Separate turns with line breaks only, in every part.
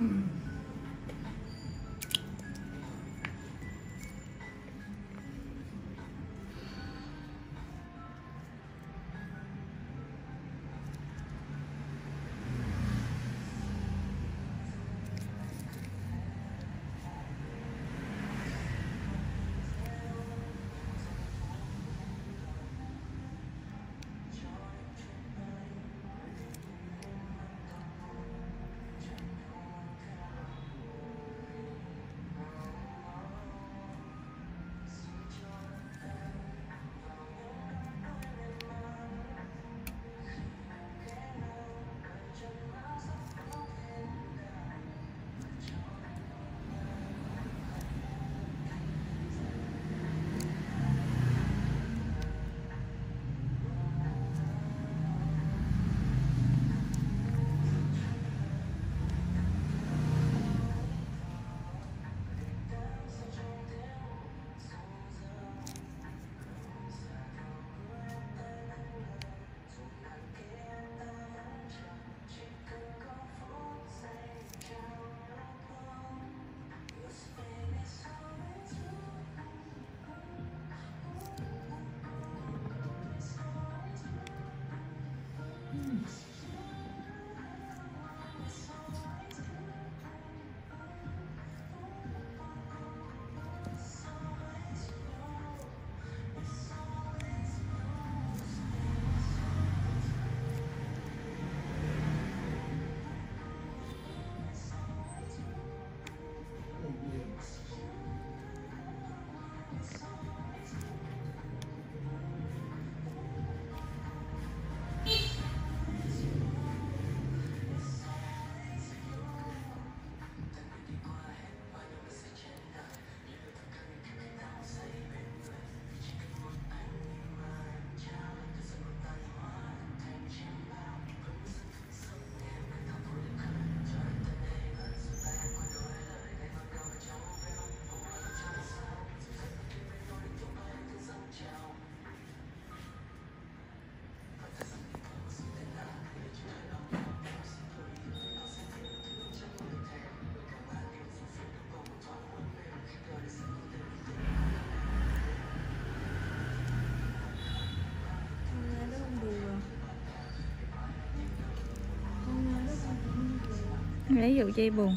Lấy dụ dây buồn.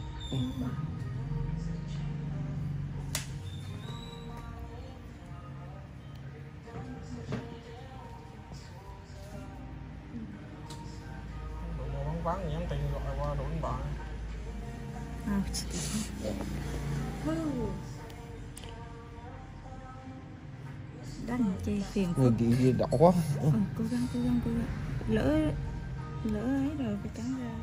Vắng nhắn tin gọi qua đủ đánh bạn.
Đánh chơi phiền
Người gì đỏ quá.
Cố gắng. Lỡ ấy rồi phải cắn ra.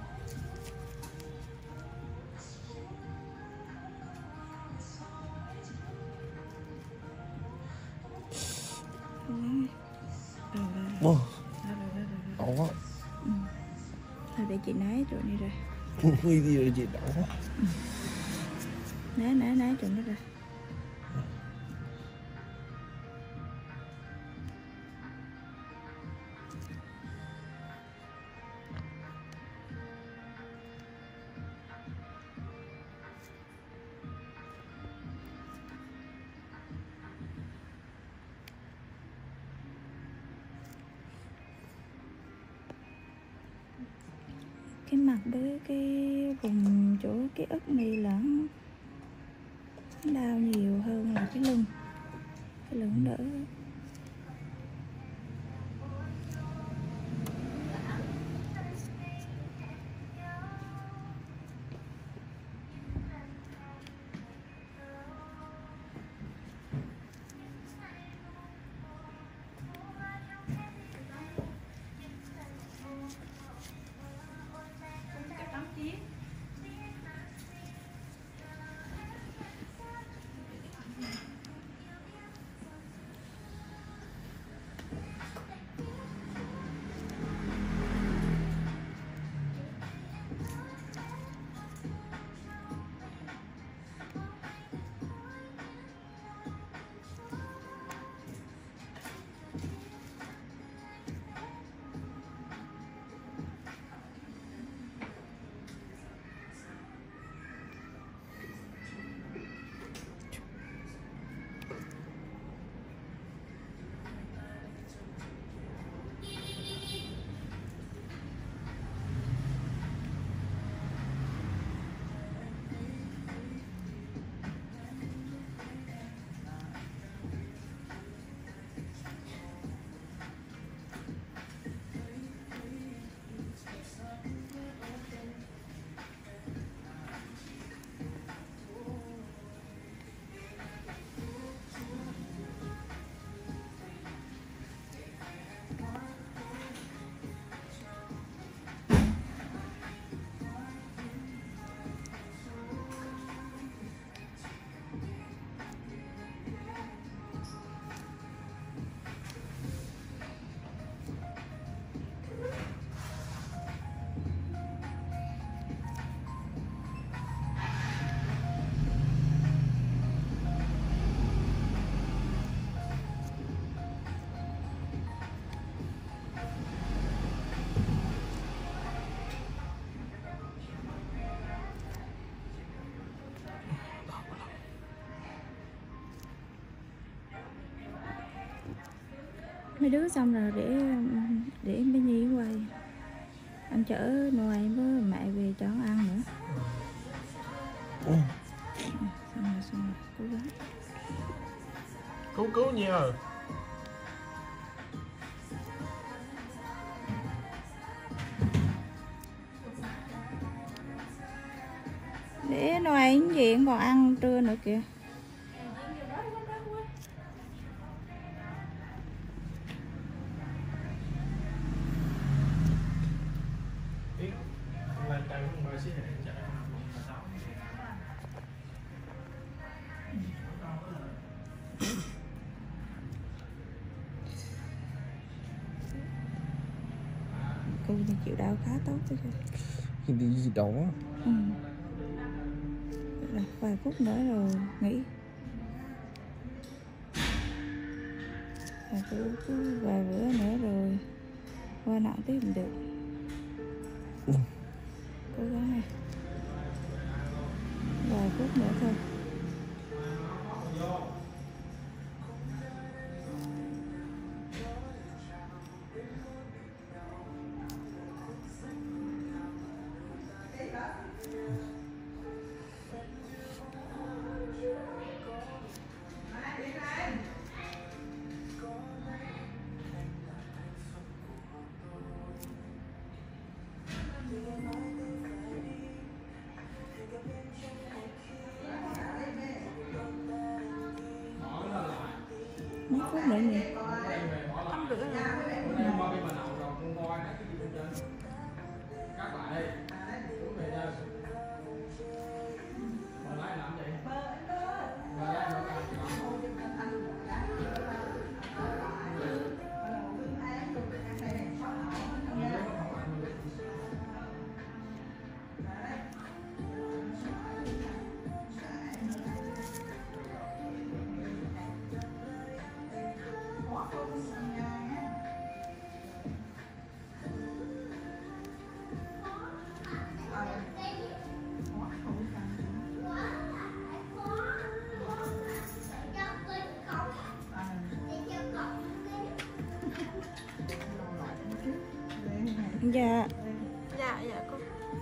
Đỏ quá.
Thôi để chị nái chỗ này ra.
Nguy gì rồi chị đỏ quá.
Nái chỗ này ra. Cái mặt với cái vùng chỗ cái ức này là đau nhiều hơn là cái lưng đỡ. mấy đứa xong rồi để bé Nhi quay, anh chở Noel với mẹ về cho nó ăn nữa. Xong rồi cố gắng
Cứu nha.
để Noel cái gì còn ăn trưa nữa kìa. Cô thì chịu đau khá tốt chứ.
Cái gì đó.
Rồi, vài phút nữa rồi nghỉ. Và cứ vài bữa nữa rồi qua nặng tiếp cũng được. Cố gắng này. Vài phút nữa thôi. Mấy phút nữa nhỉ? 8:30 Dạ.
Dạ cô.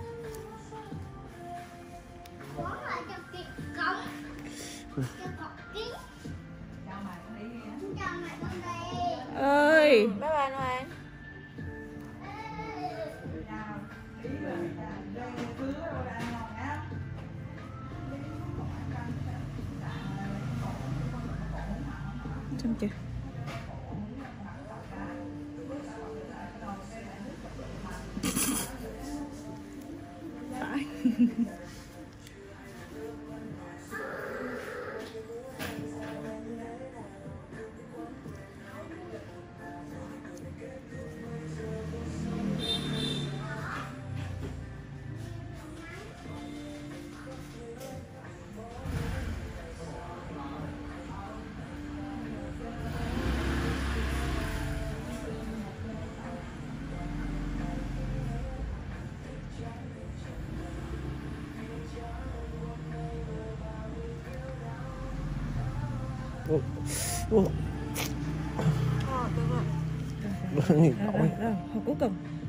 Ơi.
Bye bye Noel.
Xong chưa? Phải.
Được rồi.
Rồi, cuối cùng.